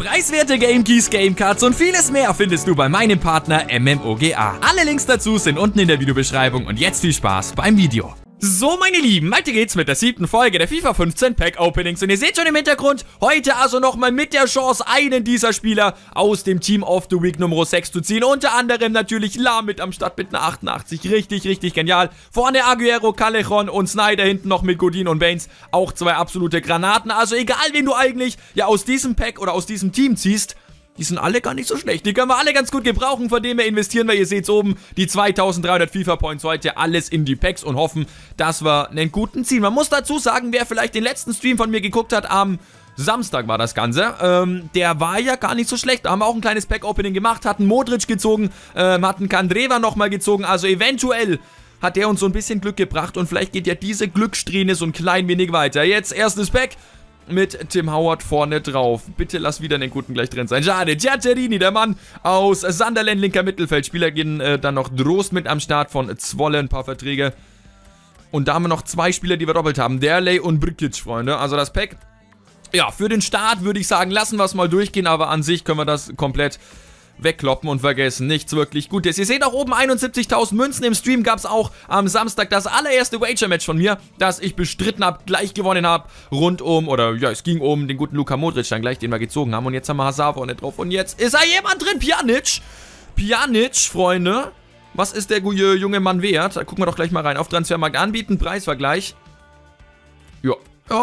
Preiswerte Game Keys, Game Cards und vieles mehr findest du bei meinem Partner MMOGA. Alle Links dazu sind unten in der Videobeschreibung und jetzt viel Spaß beim Video. So, meine Lieben, weiter geht's mit der 7. Folge der FIFA 15 Pack Openings und ihr seht schon im Hintergrund, heute also nochmal mit der Chance, einen dieser Spieler aus dem Team of the Week Nummer 6 zu ziehen. Unter anderem natürlich La mit am Start mit einer 88, richtig genial. Vorne Aguero, Callejon und Snyder, hinten noch mit Godin und Baines, auch zwei absolute Granaten. Also egal, wen du eigentlich ja aus diesem Pack oder aus diesem Team ziehst, die sind alle gar nicht so schlecht. Die können wir alle ganz gut gebrauchen, von dem her investieren wir, ihr seht es oben, die 2300 FIFA Points heute, alles in die Packs und hoffen, dass wir einen guten ziehen. Man muss dazu sagen, wer vielleicht den letzten Stream von mir geguckt hat, am Samstag war das Ganze, der war ja gar nicht so schlecht. Da haben wir auch ein kleines Pack-Opening gemacht, hatten Modric gezogen, hatten Kandreva nochmal gezogen, also eventuell hat der uns so ein bisschen Glück gebracht und vielleicht geht ja diese Glückssträhne so ein klein wenig weiter. Jetzt erstes Pack mit Tim Howard vorne drauf. Bitte lass wieder den Guten gleich drin sein. Schade. Giatterini, der Mann aus Sunderland, linker Mittelfeldspieler. Gehen dann noch Drost mit am Start von Zwolle, ein paar Verträge. Und da haben wir noch zwei Spieler, die wir doppelt haben. Derley und Brkic, Freunde. Also das Pack, ja, für den Start würde ich sagen, lassen wir es mal durchgehen. Aber an sich können wir das komplett wegkloppen und vergessen. Nichts wirklich Gutes. Ihr seht auch oben 71.000 Münzen. Im Stream gab es auch am Samstag das allererste Wager-Match von mir, das ich bestritten habe, gleich gewonnen habe. Rund um, oder ja, es ging um den guten Luka Modric dann gleich, den wir gezogen haben. Und jetzt haben wir Hazard vorne drauf. Und jetzt ist da jemand drin. Pjanic, Freunde. Was ist der junge Mann wert? Da gucken wir doch gleich mal rein. Auf Transfermarkt anbieten. Preisvergleich. Ja.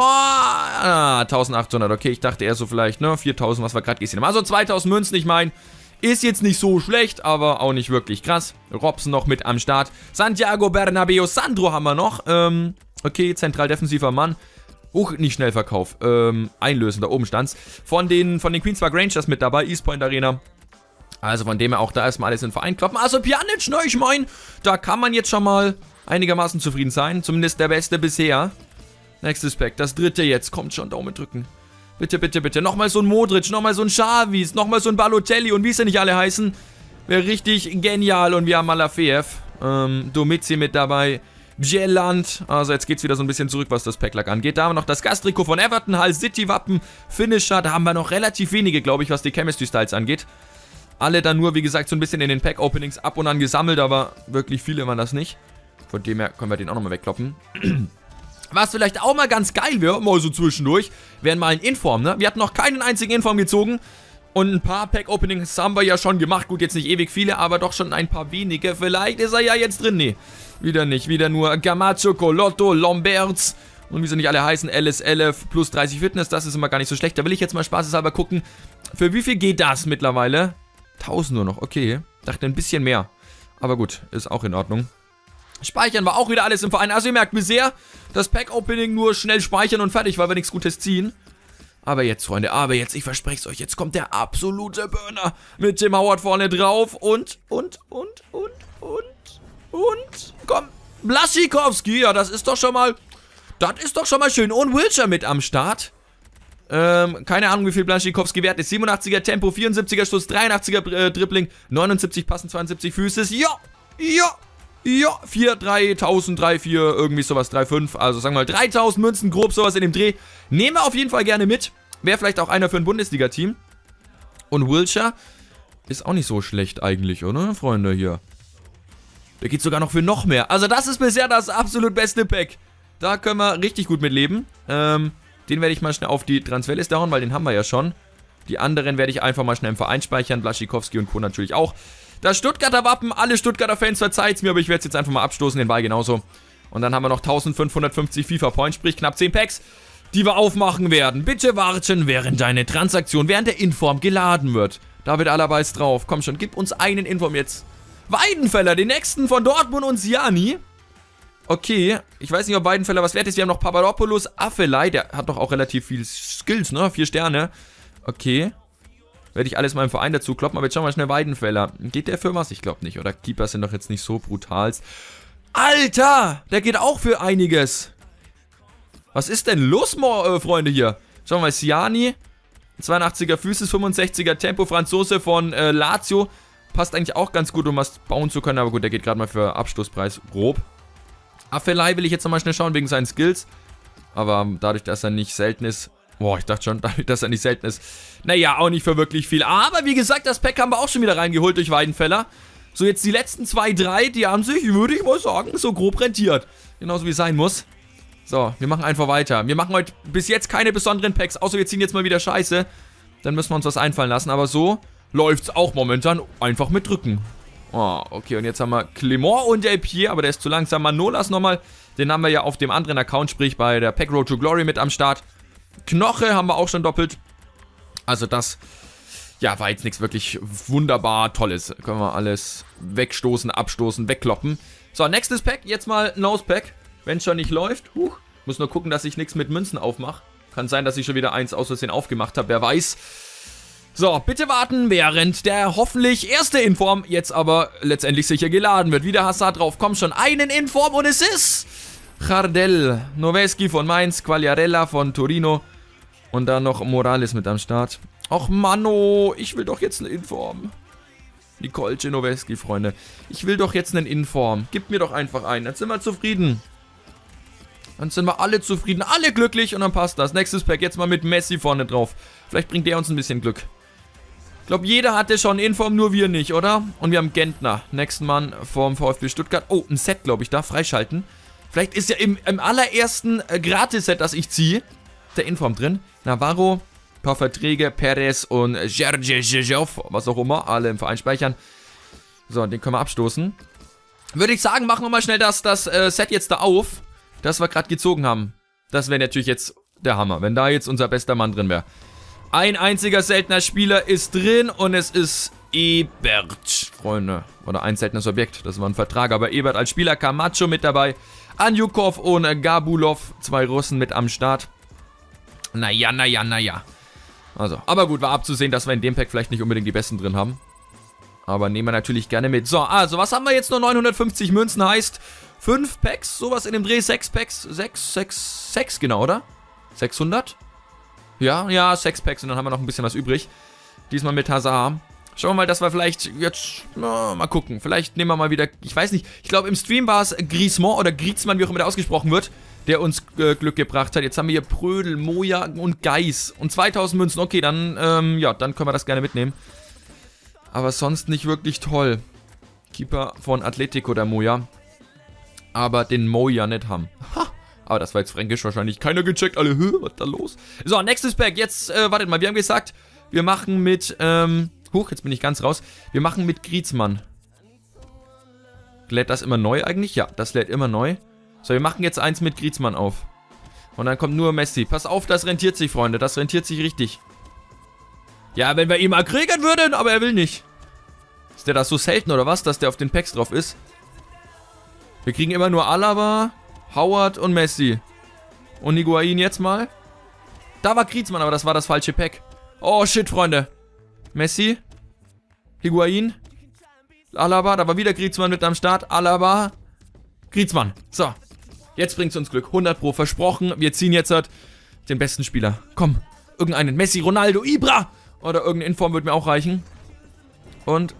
Oh, 1800. Okay, ich dachte eher so vielleicht, ne? 4000, was wir gerade gesehen haben. Also 2000 Münzen, ich meine. Ist jetzt nicht so schlecht, aber auch nicht wirklich krass. Robson noch mit am Start. Santiago Bernabeu, Sandro haben wir noch. Okay, zentral defensiver Mann. Nicht Schnellverkauf. Einlösen, da oben stand's. Von den Queens Park Rangers mit dabei. East Point Arena. Also von dem her auch da erstmal alles in den Verein kloppen. Also Pjanic, ne, ich mein, da kann man jetzt schon mal einigermaßen zufrieden sein. Zumindest der Beste bisher. Nächstes Pack, das dritte jetzt. Kommt schon, Daumen drücken. Bitte, bitte, bitte. Nochmal so ein Modric, nochmal so ein Xavis, nochmal so ein Balotelli und wie sie nicht alle heißen. Wäre richtig genial. Und wir haben Malafeev, Domizi mit dabei, Bjelland. Also jetzt geht es wieder so ein bisschen zurück, was das Packlack angeht. Da haben wir noch das Gastriko von Everton, Hull City Wappen, Finisher. Da haben wir noch relativ wenige, glaube ich, was die Chemistry-Styles angeht. Alle dann nur, wie gesagt, so ein bisschen in den Pack-Openings ab und an gesammelt, aber wirklich viele waren das nicht. Von dem her können wir den auch nochmal wegkloppen. Was vielleicht auch mal ganz geil wäre, mal so zwischendurch, wären mal ein Inform, ne? Wir hatten noch keinen einzigen Inform gezogen. Und ein paar Pack-Openings haben wir ja schon gemacht. Gut, jetzt nicht ewig viele, aber doch schon ein paar wenige. Vielleicht ist er ja jetzt drin. Nee, wieder nicht. Wieder nur Gamacho, Colotto, Lomberts. Und wie sie nicht alle heißen, LS11 plus 30 Fitness. Das ist immer gar nicht so schlecht. Da will ich jetzt mal spaßeshalber gucken. Für wie viel geht das mittlerweile? 1000 nur noch, okay. Dachte ein bisschen mehr. Aber gut, ist auch in Ordnung. Speichern wir auch wieder alles im Verein. Also ihr merkt bisher, das Pack-Opening nur schnell speichern und fertig, weil wir nichts Gutes ziehen. Aber jetzt, Freunde, ich verspreche es euch, jetzt kommt der absolute Burner mit Tim Howard vorne drauf. Und, komm, Blaszczykowski, ja, das ist doch schon mal schön. Und Wilshere mit am Start. Keine Ahnung, wie viel Blaszczykowski wert ist. 87er Tempo, 74er Schuss, 83er Dribbling, 79 Passen, 72 Füße. Ja, 3000, 3,4, irgendwie sowas, 3,5, also sagen wir mal 3000 Münzen, grob sowas in dem Dreh. Nehmen wir auf jeden Fall gerne mit. Wäre vielleicht auch einer für ein Bundesliga-Team. Und Wilshere ist auch nicht so schlecht eigentlich, oder, Freunde, hier. Der geht sogar noch für noch mehr. Also das ist bisher das absolut beste Pack. Da können wir richtig gut mit leben. Den werde ich mal schnell auf die Transferliste hauen, weil den haben wir ja schon. Die anderen werde ich einfach mal schnell im Verein speichern. Blaszczykowski und Co. natürlich auch. Das Stuttgarter Wappen, alle Stuttgarter Fans verzeiht's mir, aber ich werde es jetzt einfach mal abstoßen, den Ball genauso. Und dann haben wir noch 1550 FIFA Points, sprich knapp 10 Packs, die wir aufmachen werden. Bitte warten, während deine Transaktion während der Inform geladen wird. David Alaba ist drauf. Komm schon, gib uns einen Inform jetzt. Weidenfeller, den nächsten von Dortmund und Siani. Okay, ich weiß nicht, ob Weidenfeller was wert ist. Wir haben noch Papadopoulos, Affelay, der hat doch auch relativ viel Skills, ne? 4 Sterne. Okay. Werde ich alles mal im Verein dazu kloppen, aber jetzt schauen wir mal schnell Weidenfeller. Geht der für was? Ich glaube nicht, oder? Keeper sind doch jetzt nicht so brutal. Alter! Der geht auch für einiges. Was ist denn los, Freunde, hier? Schauen wir mal, Siani. 82er Füße, 65er Tempo, Franzose von Lazio. Passt eigentlich auch ganz gut, um was bauen zu können, aber gut, der geht gerade mal für Abstoßpreis grob. Affelay will ich jetzt nochmal schnell schauen, wegen seinen Skills. Aber dadurch, dass er nicht selten ist, Boah, ich dachte schon, dass er nicht selten ist. Naja, auch nicht für wirklich viel. Aber wie gesagt, das Pack haben wir auch schon wieder reingeholt durch Weidenfeller. So, jetzt die letzten 2, 3, die haben sich, würde ich mal sagen, so grob rentiert. Genauso wie es sein muss. So, wir machen einfach weiter. Wir machen heute bis jetzt keine besonderen Packs, außer wir ziehen jetzt mal wieder Scheiße. Dann müssen wir uns was einfallen lassen. Aber so läuft es auch momentan einfach mit Drücken. Oh, okay, und jetzt haben wir Clement und El Pier, aber der ist zu langsam. Manolas nochmal, den haben wir ja auf dem anderen Account, sprich bei der Pack Road to Glory mit am Start. Knoche haben wir auch schon doppelt. Also das, ja, war jetzt nichts wirklich wunderbar Tolles. Können wir alles wegstoßen, abstoßen, wegkloppen. So, nächstes Pack, jetzt mal Nose Pack. Wenn es schon nicht läuft, muss nur gucken, dass ich nichts mit Münzen aufmache. Kann sein, dass ich schon wieder eins aus Versehen aufgemacht habe, wer weiß. So, bitte warten, während der hoffentlich erste Inform jetzt aber letztendlich sicher geladen wird. Wieder Hazard drauf, komm schon, einen Inform und es ist Jardel, Noweski von Mainz, Quagliarella von Torino und dann noch Morales mit am Start. Och Mano, ich will doch jetzt einen Inform. Nicole Noweski, Freunde. Ich will doch jetzt einen Inform. Gib mir doch einfach einen, dann sind wir zufrieden. Dann sind wir alle zufrieden, alle glücklich und dann passt das. Nächstes Pack jetzt mal mit Messi vorne drauf. Vielleicht bringt der uns ein bisschen Glück. Ich glaube, jeder hatte schon Inform, nur wir nicht, oder? Und wir haben Gentner, nächsten Mann vom VfB Stuttgart. Oh, ein Set, glaube ich, da, freischalten. Vielleicht ist ja im allerersten Gratis-Set, das ich ziehe, der Inform drin. Navarro, ein paar Verträge, Perez und Gergiev, was auch immer, alle im Verein speichern. So, den können wir abstoßen. Würde ich sagen, machen wir mal schnell das Set jetzt da auf, das wir gerade gezogen haben. Das wäre natürlich jetzt der Hammer, wenn da jetzt unser bester Mann drin wäre. Ein einziger seltener Spieler ist drin und es ist Ebert, Freunde. Oder ein seltenes Objekt, das war ein Vertrag. Aber Ebert als Spieler, Camacho mit dabei, Anjukov und Gabulov, 2 Russen mit am Start. Naja. Also, aber gut, war abzusehen, dass wir in dem Pack vielleicht nicht unbedingt die Besten drin haben. Aber nehmen wir natürlich gerne mit. So, also, was haben wir jetzt? Nur 950 Münzen, heißt 5 Packs, sowas in dem Dreh, 6 Packs, 6 genau, oder? 600? Ja, 6 Packs und dann haben wir noch ein bisschen was übrig. Diesmal mit Hazard. Schauen wir mal, dass wir vielleicht jetzt, mal gucken. Vielleicht nehmen wir mal wieder, ich weiß nicht, ich glaube im Stream war es Griezmann oder Griezmann, wie auch immer der ausgesprochen wird, der uns Glück gebracht hat. Jetzt haben wir hier Prödel, Moja und Geis und 2000 Münzen. Okay, dann, ja, dann können wir das gerne mitnehmen. Aber sonst nicht wirklich toll. Keeper von Atletico, der Moja. Aber den Moja nicht haben. Ha! Aber das war jetzt fränkisch wahrscheinlich. Keiner gecheckt, alle, was ist da los? So, nächstes Pack. Jetzt, wartet mal, wir haben gesagt, wir machen mit, jetzt bin ich ganz raus. Wir machen mit Griezmann. Lädt das immer neu eigentlich? Ja, das lädt immer neu. So, wir machen jetzt eins mit Griezmann auf. Und dann kommt nur Messi. Pass auf, das rentiert sich, Freunde. Das rentiert sich richtig. Ja, wenn wir ihn mal kriegen würden, aber er will nicht. Ist der das so selten oder was, dass der auf den Packs drauf ist? Wir kriegen immer nur Alaba, Howard und Messi. Und Higuain jetzt mal. Da war Griezmann, aber das war das falsche Pack. Oh, shit, Freunde. Messi. Higuain. Alaba, da war wieder Griezmann mit am Start. Alaba. Griezmann. So. Jetzt bringt's uns Glück. 100 Pro versprochen. Wir ziehen jetzt halt den besten Spieler. Komm. Irgendeinen. Messi, Ronaldo, Ibra. Oder irgendeine Inform würde mir auch reichen. Und.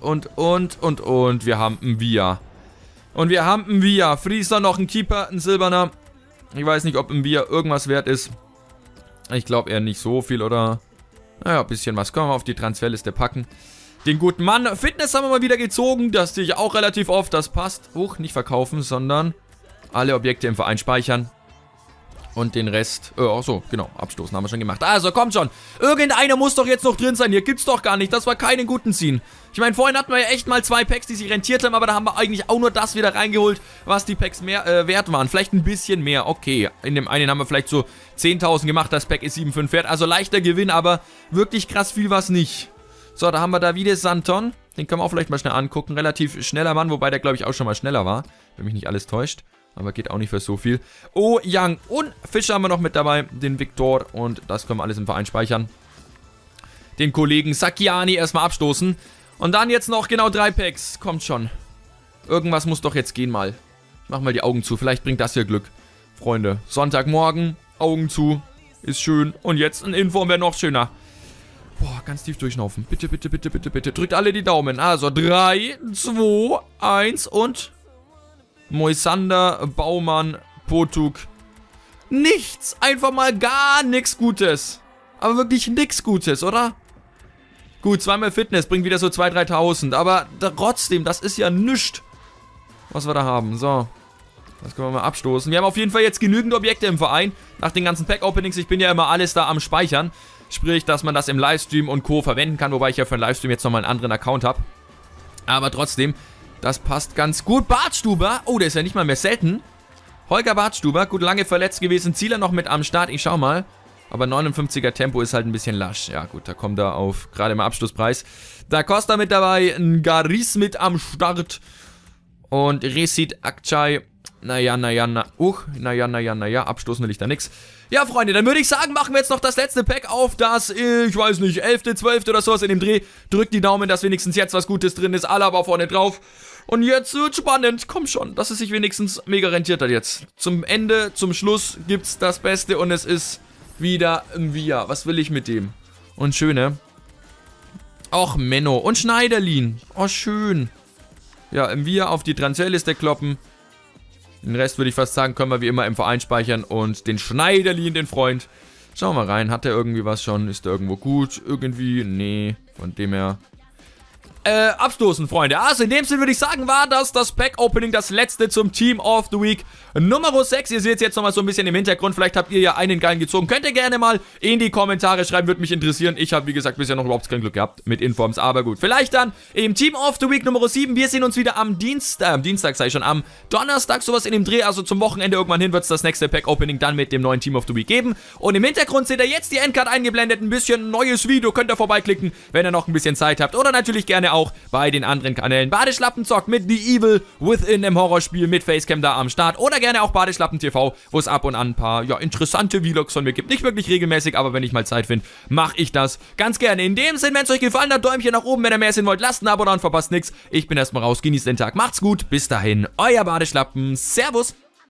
Wir haben einen Villa. Und wir haben einen Villa. Frieser noch ein Keeper, ein silberner. Ich weiß nicht, ob ein Villa irgendwas wert ist. Ich glaube eher nicht so viel, oder? Naja, ein bisschen was. Können wir auf die Transferliste packen. Den guten Mann. Fitness haben wir mal wieder gezogen. Das sehe ich auch relativ oft. Das passt. Nicht verkaufen, sondern alle Objekte im Verein speichern. Und den Rest, so, genau, abstoßen haben wir schon gemacht. Also, kommt schon. Irgendeiner muss doch jetzt noch drin sein. Hier gibt's doch gar nicht. Das war keinen guten ziehen. Ich meine, vorhin hatten wir ja echt mal 2 Packs, die sich rentiert haben, aber da haben wir eigentlich auch nur das wieder reingeholt, was die Packs mehr wert waren. Vielleicht ein bisschen mehr, okay. In dem einen haben wir vielleicht so 10.000 gemacht, das Pack ist 7,5 wert. Also leichter Gewinn, aber wirklich krass viel war es nicht. So, da haben wir Davide Santon. Den können wir auch vielleicht mal schnell angucken. Relativ schneller Mann, wobei der, glaube ich, auch schon mal schneller war. Wenn mich nicht alles täuscht. Aber geht auch nicht für so viel. Oh, Young und Fischer haben wir noch mit dabei. Den Victor und das können wir alles im Verein speichern. Den Kollegen Sacchiani erstmal abstoßen. Und dann jetzt noch genau 3 Packs. Kommt schon. Irgendwas muss doch jetzt gehen mal. Machen wir die Augen zu. Vielleicht bringt das hier Glück. Freunde, Sonntagmorgen. Augen zu. Ist schön. Und jetzt ein Inform wäre noch schöner. Boah, ganz tief durchschnaufen. Bitte, bitte, bitte, bitte, bitte. Drückt alle die Daumen. Also 3, 2, 1 und... Moisander, Baumann, Potuk. Nichts. Einfach mal gar nichts Gutes. Aber wirklich nix Gutes, oder? Gut, zweimal Fitness bringt wieder so 2.000, 3.000. Aber trotzdem, das ist ja nichts, was wir da haben. So. Das können wir mal abstoßen. Wir haben auf jeden Fall jetzt genügend Objekte im Verein. Nach den ganzen Pack-Openings. Ich bin ja immer alles da am Speichern. Sprich, dass man das im Livestream und Co. verwenden kann. Wobei ich ja für den Livestream jetzt nochmal einen anderen Account habe. Aber trotzdem, das passt ganz gut. Bartstuber. Oh, der ist ja nicht mal mehr selten. Holger Bartstuber. Gut, lange verletzt gewesen. Zieler noch mit am Start. Ich schau mal. Aber 59er Tempo ist halt ein bisschen lasch. Ja gut, da kommt er auf gerade im Abschlusspreis. Da Costa mit dabei, ein Garis mit am Start. Und Resit Akçay. Naja, abstoßen will ich da nix. Ja, Freunde, dann würde ich sagen, machen wir jetzt noch das letzte Pack auf, das, ich weiß nicht, 11., 12. oder sowas in dem Dreh. Drückt die Daumen, dass wenigstens jetzt was Gutes drin ist. Alaba vorne drauf. Und jetzt wird spannend. Komm schon, dass es sich wenigstens mega rentiert hat jetzt. Zum Ende, zum Schluss gibt's das Beste und es ist wieder ein Via. Was will ich mit dem? Und schöne. Och, Menno. Und Schneiderlin. Oh, schön. Ja, im Via auf die Transferliste kloppen. Den Rest würde ich fast sagen, können wir wie immer im Verein speichern. Und den Schneiderlin, den Freund. Schauen wir mal rein. Hat der irgendwie was schon? Ist der irgendwo gut? Irgendwie? Nee. Von dem her. Abstoßen, Freunde. Also in dem Sinne würde ich sagen, war das Pack-Opening, das letzte zum Team of the Week Nummer 6. Ihr seht es jetzt nochmal so ein bisschen im Hintergrund. Vielleicht habt ihr ja einen geilen gezogen. Könnt ihr gerne mal in die Kommentare schreiben, würde mich interessieren. Ich habe, wie gesagt, bisher noch überhaupt kein Glück gehabt mit Informs, aber gut. Vielleicht dann im Team of the Week Nummer 7. Wir sehen uns wieder am Dienstag, sag ich schon, am Donnerstag, sowas in dem Dreh. Also zum Wochenende irgendwann hin wird es das nächste Pack-Opening dann mit dem neuen Team of the Week geben. Und im Hintergrund seht ihr jetzt die Endcard eingeblendet. Ein bisschen neues Video. Könnt ihr vorbeiklicken, wenn ihr noch ein bisschen Zeit habt. Oder natürlich gerne auch bei den anderen Kanälen. Badeschlappen-Zock mit The Evil Within im Horrorspiel mit Facecam da am Start. Oder gerne auch Badeschlappen TV, wo es ab und an ein paar, ja, interessante Vlogs von mir gibt. Nicht wirklich regelmäßig, aber wenn ich mal Zeit finde, mache ich das ganz gerne. In dem Sinne, wenn es euch gefallen hat, Däumchen nach oben. Wenn ihr mehr sehen wollt, lasst ein Abo da und verpasst nichts. Ich bin erstmal raus. Genießt den Tag. Macht's gut. Bis dahin. Euer Badeschlappen. Servus.